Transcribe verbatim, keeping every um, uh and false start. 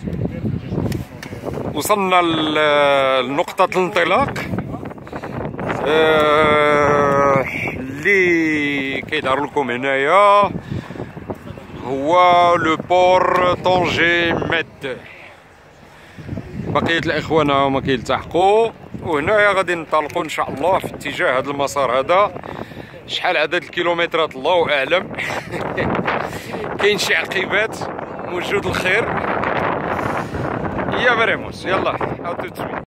وصلنا لنقطة الانطلاق اللي كيظهر لكم هنايا هو لو بور طونجي ميد. بقية الإخوان هما كيلتحقوا، وهنايا غادي ننطلقوا إن شاء الله في اتجاه هذا المسار هذا. شحال عدد الكيلومترات الله أعلم. كاين شي عقبات، موجود الخير يا بريموس. يلا أو